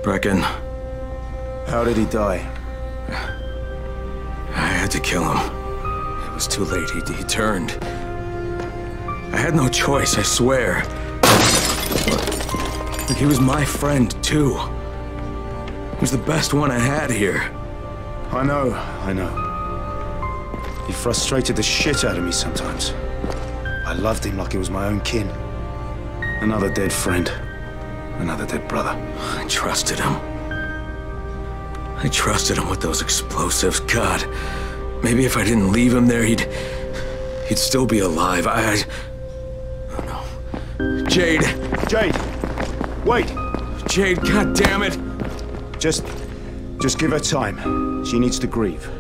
Reckon. How did he die? I had to kill him. It was too late. He turned. I had no choice, I swear. Look, he was my friend, too. He was the best one I had here. I know. He frustrated the shit out of me sometimes. I loved him like he was my own kin. Another dead friend. Another dead brother. I trusted him. I trusted him with those explosives. God, maybe if I didn't leave him there, he'd still be alive. Oh no. Jade! Jade! Wait! Jade, god damn it! Just give her time. She needs to grieve.